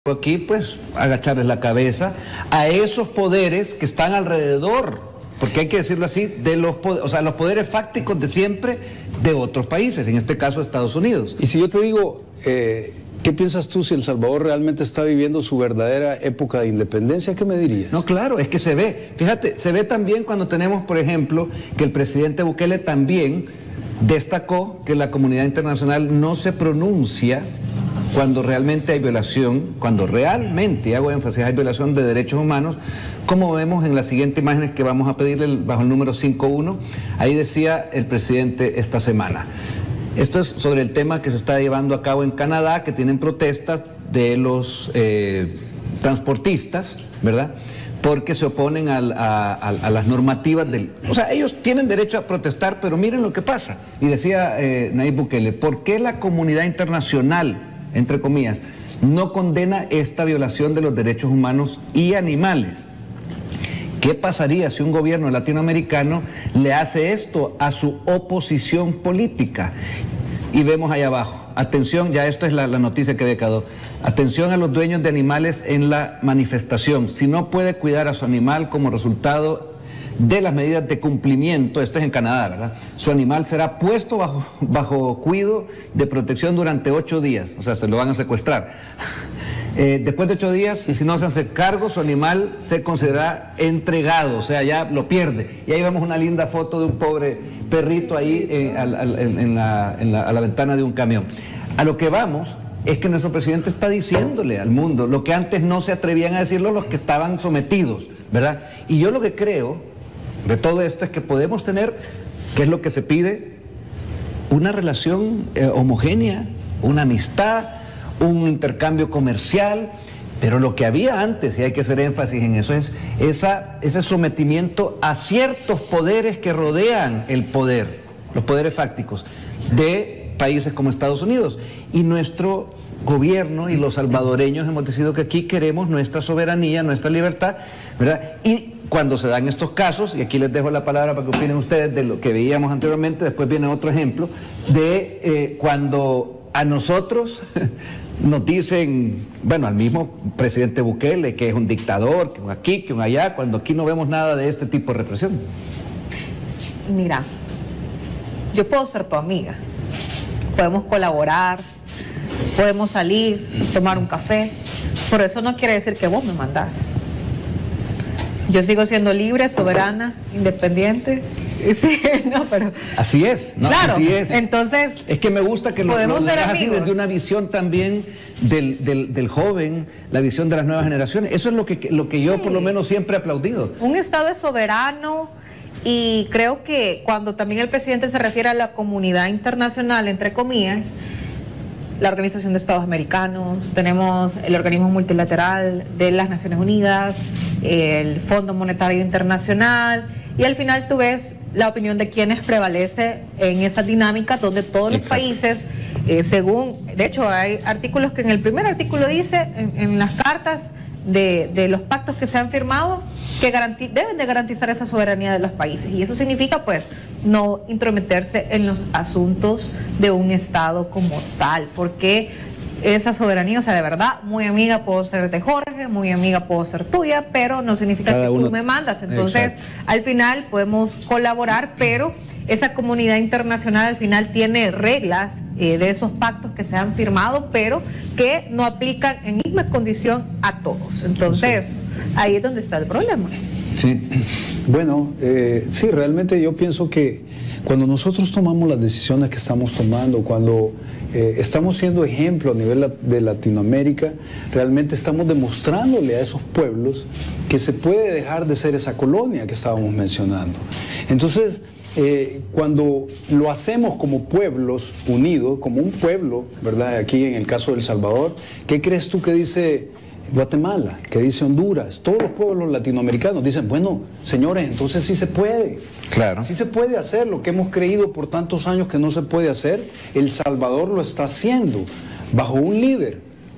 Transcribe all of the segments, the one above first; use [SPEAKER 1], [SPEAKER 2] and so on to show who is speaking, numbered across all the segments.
[SPEAKER 1] aquí, pues, agacharles la cabeza a esos poderes que están alrededor, porque hay que decirlo así, de los poderes, o sea, los poderes fácticos de siempre de otros países, en este caso Estados Unidos.
[SPEAKER 2] Y si yo te digo, ¿qué piensas tú si El Salvador realmente está viviendo su verdadera época de independencia? ¿Qué me dirías?
[SPEAKER 1] No, claro, es que se ve, fíjate, se ve también cuando tenemos, por ejemplo, que el presidente Bukele también destacó que la comunidad internacional no se pronuncia cuando realmente hay violación, cuando realmente, hago énfasis, hay violación de derechos humanos, como vemos en las siguientes imágenes que vamos a pedirle bajo el número 5.1, ahí decía el presidente esta semana. Esto es sobre el tema que se está llevando a cabo en Canadá, que tienen protestas de los transportistas, ¿verdad?, porque se oponen a las normativas del... O sea, ellos tienen derecho a protestar, pero miren lo que pasa. Y decía Nayib Bukele, ¿por qué la comunidad internacional, entre comillas, no condena esta violación de los derechos humanos y animales? ¿Qué pasaría si un gobierno latinoamericano le hace esto a su oposición política? Y vemos ahí abajo, atención, ya esto es la noticia que había quedado, atención a los dueños de animales en la manifestación. Si no puede cuidar a su animal como resultado de las medidas de cumplimiento, esto es en Canadá, ¿verdad?, su animal será puesto bajo cuidado de protección durante 8 días, o sea, se lo van a secuestrar. Después de 8 días, si no se hace cargo, su animal se considerará entregado, o sea, ya lo pierde. Y ahí vemos una linda foto de un pobre perrito ahí a la ventana de un camión. A lo que vamos es que nuestro presidente está diciéndole al mundo lo que antes no se atrevían a decirlo los que estaban sometidos, ¿verdad? Y yo lo que creo de todo esto es que podemos tener, ¿qué es lo que se pide? Una relación homogénea, una amistad, un intercambio comercial, pero lo que había antes, y hay que hacer énfasis en eso, es ese sometimiento a ciertos poderes que rodean el poder, los poderes fácticos de países como Estados Unidos. Y nuestro gobierno y los salvadoreños hemos decidido que aquí queremos nuestra soberanía, nuestra libertad, ¿verdad? Y cuando se dan estos casos, y aquí les dejo la palabra para que opinen ustedes de lo que veíamos anteriormente, después viene otro ejemplo, de cuando a nosotros nos dicen, bueno, al mismo presidente Bukele, que es un dictador, que un aquí, que un allá, cuando aquí no vemos nada de este tipo de represión.
[SPEAKER 3] Mira, yo puedo ser tu amiga, podemos colaborar, podemos salir, tomar un café, pero eso no quiere decir que vos me mandás. Yo sigo siendo libre, soberana, independiente. Sí, no, pero...
[SPEAKER 1] Así es, ¿no?
[SPEAKER 3] Claro,
[SPEAKER 1] así es.
[SPEAKER 3] Entonces...
[SPEAKER 1] Es que me gusta que lo hagas así desde una visión también del joven, la visión de las nuevas generaciones. Eso es lo que yo por lo menos siempre he aplaudido.
[SPEAKER 3] Un Estado es soberano y creo que cuando también el presidente se refiere a la comunidad internacional, entre comillas, la Organización de Estados Americanos, tenemos el organismo multilateral de las Naciones Unidas, el Fondo Monetario Internacional, y al final tú ves la opinión de quienes prevalece en esa dinámica donde todos los países, según, de hecho hay artículos que en el primer artículo dice, en las cartas de los pactos que se han firmado, que deben de garantizar esa soberanía de los países, y eso significa pues no intrometerse en los asuntos de un Estado como tal, porque esa soberanía, o sea, de verdad, muy amiga puedo ser de Jorge, muy amiga puedo ser tuya, pero no significa que tú me mandas. Entonces, al final podemos colaborar, pero esa comunidad internacional al final tiene reglas de esos pactos que se han firmado, pero que no aplican en misma condición a todos. Entonces, ahí es donde está el problema.
[SPEAKER 2] Sí. Bueno, sí, realmente yo pienso que cuando nosotros tomamos las decisiones que estamos tomando, cuando estamos siendo ejemplo a nivel de Latinoamérica, realmente estamos demostrándole a esos pueblos que se puede dejar de ser esa colonia que estábamos mencionando. Entonces, cuando lo hacemos como pueblos unidos, como un pueblo, ¿verdad? Aquí en el caso de El Salvador, ¿qué crees tú que dice Guatemala, que dice Honduras? Todos los pueblos latinoamericanos dicen, bueno, señores, entonces sí se puede.
[SPEAKER 1] Claro.
[SPEAKER 2] Sí se puede hacer lo que hemos creído por tantos años que no se puede hacer. El Salvador lo está haciendo bajo un líder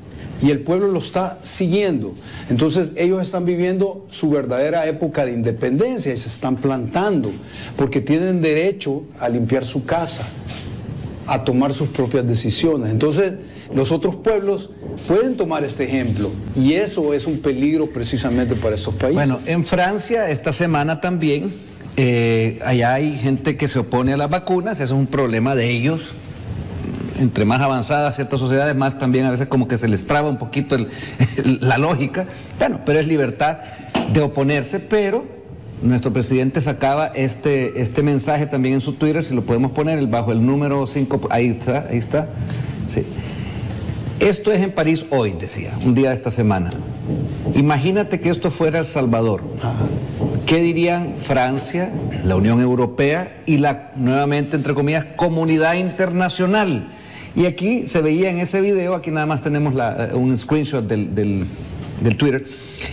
[SPEAKER 2] y el pueblo lo está siguiendo. Entonces ellos están viviendo su verdadera época de independencia y se están plantando porque tienen derecho a limpiar su casa, a tomar sus propias decisiones. Entonces los otros pueblos pueden tomar este ejemplo, y eso es un peligro precisamente para estos países.
[SPEAKER 1] Bueno, en Francia esta semana también, allá hay gente que se opone a las vacunas, eso es un problema de ellos. Entre más avanzadas ciertas sociedades, más también a veces como que se les traba un poquito la lógica. Bueno, pero es libertad de oponerse, pero nuestro presidente sacaba este mensaje también en su Twitter, si lo podemos poner, bajo el número 5, ahí está. Sí. Esto es en París hoy, decía, un día de esta semana. Imagínate que esto fuera El Salvador. ¿Qué dirían Francia, la Unión Europea y la, nuevamente, entre comillas, comunidad internacional? Y aquí se veía en ese video, aquí nada más tenemos un screenshot del Twitter,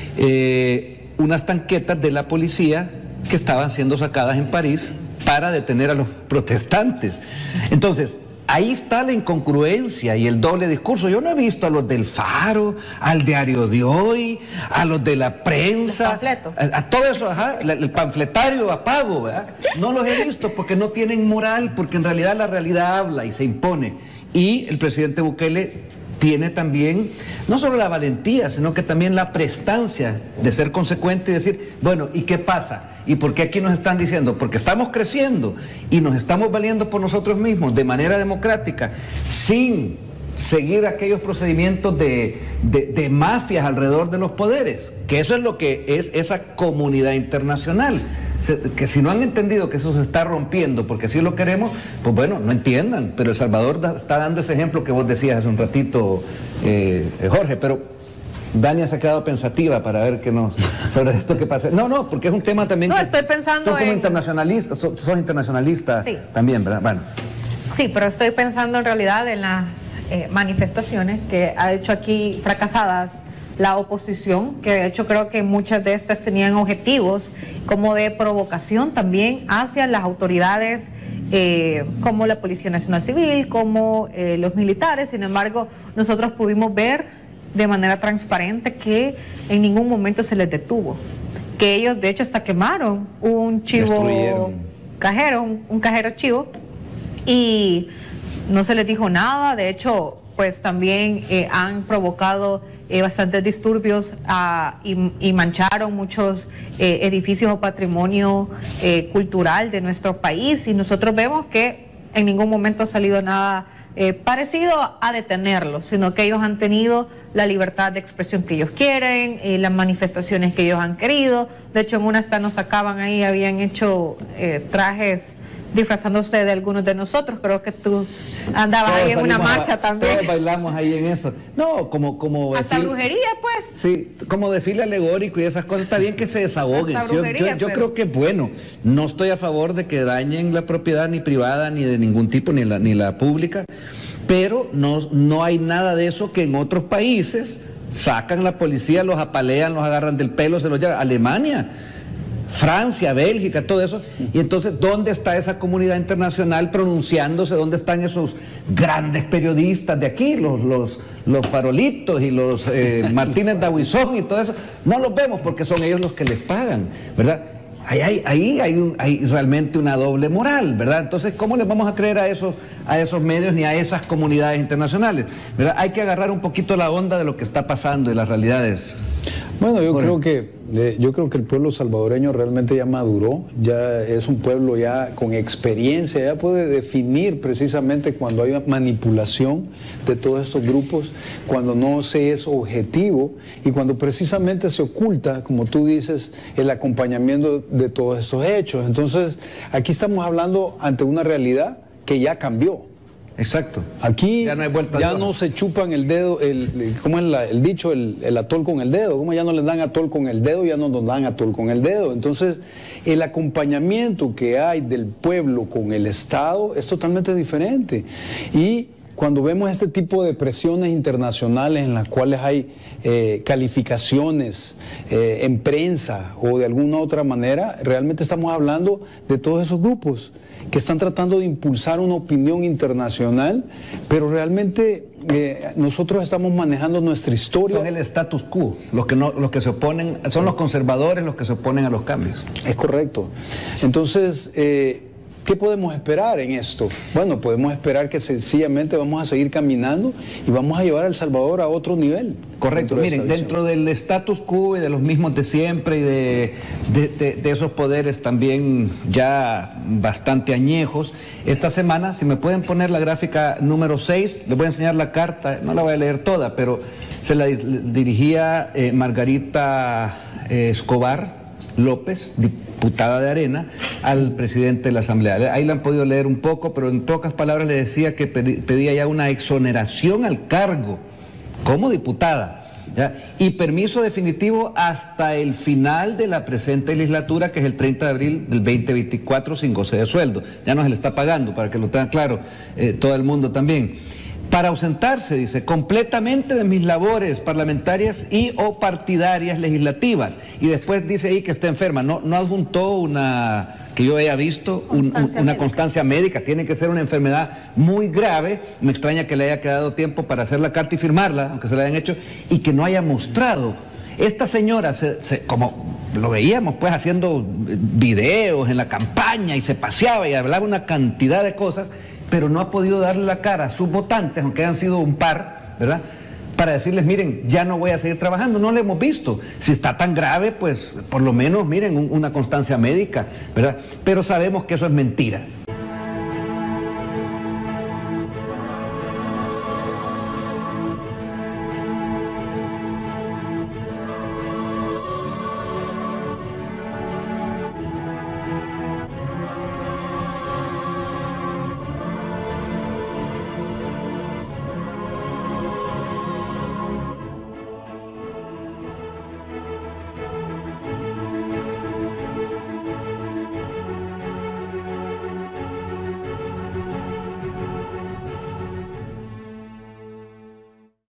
[SPEAKER 1] unas tanquetas de la policía que estaban siendo sacadas en París para detener a los protestantes. Entonces, ahí está la incongruencia y el doble discurso. Yo no he visto a los del Faro, al Diario de Hoy, a los de la prensa, a todo eso, el panfletario a pago, ¿verdad? No los he visto porque no tienen moral, porque en realidad la realidad habla y se impone. Y el presidente Bukele tiene también, no solo la valentía, sino que también la prestancia de ser consecuente y decir, bueno, ¿y qué pasa? ¿Y por qué aquí nos están diciendo? Porque estamos creciendo y nos estamos valiendo por nosotros mismos de manera democrática, sin seguir aquellos procedimientos de mafias alrededor de los poderes, que eso es lo que es esa comunidad internacional. Que si no han entendido que eso se está rompiendo porque así lo queremos, pues bueno, no entiendan, pero El Salvador está dando ese ejemplo que vos decías hace un ratito, Jorge, pero Dania se ha quedado pensativa para ver qué nos sobre esto que pasa. No, porque es un tema también.
[SPEAKER 3] No,
[SPEAKER 1] que
[SPEAKER 3] estoy pensando
[SPEAKER 1] como internacionalista, sos internacionalista, sí, también, ¿verdad? Bueno.
[SPEAKER 3] Sí, pero estoy pensando en realidad en las manifestaciones que ha hecho aquí fracasadas la oposición, que de hecho creo que muchas de estas tenían objetivos como de provocación también hacia las autoridades como la Policía Nacional Civil, como los militares. Sin embargo, nosotros pudimos ver de manera transparente que en ningún momento se les detuvo, que ellos de hecho hasta quemaron un chivo cajero, un cajero chivo, y no se les dijo nada. De hecho, pues también han provocado bastantes disturbios y mancharon muchos edificios o patrimonio cultural de nuestro país, y nosotros vemos que en ningún momento ha salido nada parecido a detenerlos, sino que ellos han tenido la libertad de expresión que ellos quieren, las manifestaciones que ellos han querido. De hecho, en una hasta nos sacaban ahí, habían hecho trajes disfrazándose de algunos de nosotros. Creo que tú andabas ahí en una marcha también.
[SPEAKER 1] Todos bailamos ahí en eso. No, como
[SPEAKER 3] hasta brujería, pues.
[SPEAKER 1] Sí, como desfile alegórico y esas cosas. Está bien que se desahoguen. Yo creo que es bueno. No estoy a favor de que dañen la propiedad ni privada ni de ningún tipo, ni la pública, pero no hay nada de eso que en otros países sacan la policía, los apalean, los agarran del pelo, se los llevan. Alemania, Francia, Bélgica, todo eso. Y entonces, ¿dónde está esa comunidad internacional pronunciándose? ¿Dónde están esos grandes periodistas de aquí, los Farolitos y los Martínez Dahuizón y todo eso? No los vemos porque son ellos los que les pagan, ¿verdad? Ahí hay realmente una doble moral, ¿verdad? Entonces, ¿cómo les vamos a creer a esos medios ni a esas comunidades internacionales? ¿Verdad? Hay que agarrar un poquito la onda de lo que está pasando y las realidades.
[SPEAKER 2] Bueno, yo creo que el pueblo salvadoreño realmente ya maduró, ya es un pueblo ya con experiencia, ya puede definir precisamente cuando hay manipulación de todos estos grupos, cuando no se es objetivo y cuando precisamente se oculta, como tú dices, el acompañamiento de todos estos hechos. Entonces, aquí estamos hablando ante una realidad que ya cambió.
[SPEAKER 1] Exacto.
[SPEAKER 2] Aquí ya no se chupan el dedo, ¿cómo es el dicho? El atol con el dedo. ¿Cómo ya no les dan atol con el dedo? Ya no nos dan atol con el dedo. Entonces, el acompañamiento que hay del pueblo con el Estado es totalmente diferente. Y cuando vemos este tipo de presiones internacionales en las cuales hay calificaciones en prensa o de alguna otra manera, realmente estamos hablando de todos esos grupos que están tratando de impulsar una opinión internacional, pero realmente nosotros estamos manejando nuestra historia.
[SPEAKER 1] Son el status quo, los que se oponen, son los conservadores los que se oponen a los cambios.
[SPEAKER 2] Es correcto. Entonces, ¿Qué podemos esperar en esto? Bueno, podemos esperar que sencillamente vamos a seguir caminando y vamos a llevar a El Salvador a otro nivel.
[SPEAKER 1] Correcto, miren, dentro del status quo y de los mismos de siempre y de esos poderes también ya bastante añejos, esta semana, si me pueden poner la gráfica número 6, les voy a enseñar la carta, no la voy a leer toda, pero se la dirigía Margarita Escobar López, diputada de Arena, al presidente de la Asamblea. Ahí la han podido leer un poco, pero en pocas palabras le decía que pedía ya una exoneración al cargo como diputada, ¿ya? Y permiso definitivo hasta el final de la presente legislatura, que es el 30 de abril del 2024, sin goce de sueldo. Ya no se le está pagando, para que lo tenga claro todo el mundo también. Para ausentarse, dice, completamente de mis labores parlamentarias y o partidarias legislativas. Y después dice ahí que está enferma. No adjuntó una, que yo haya visto, una constancia médica. Tiene que ser una enfermedad muy grave. Me extraña que le haya quedado tiempo para hacer la carta y firmarla, aunque se la hayan hecho, y que no haya mostrado. Esta señora, como lo veíamos pues haciendo videos en la campaña y se paseaba y hablaba una cantidad de cosas, pero no ha podido darle la cara a sus votantes, aunque han sido un par, ¿verdad?, para decirles, miren, ya no voy a seguir trabajando, no lo hemos visto. Si está tan grave, pues por lo menos, miren, una constancia médica, ¿verdad? Pero sabemos que eso es mentira.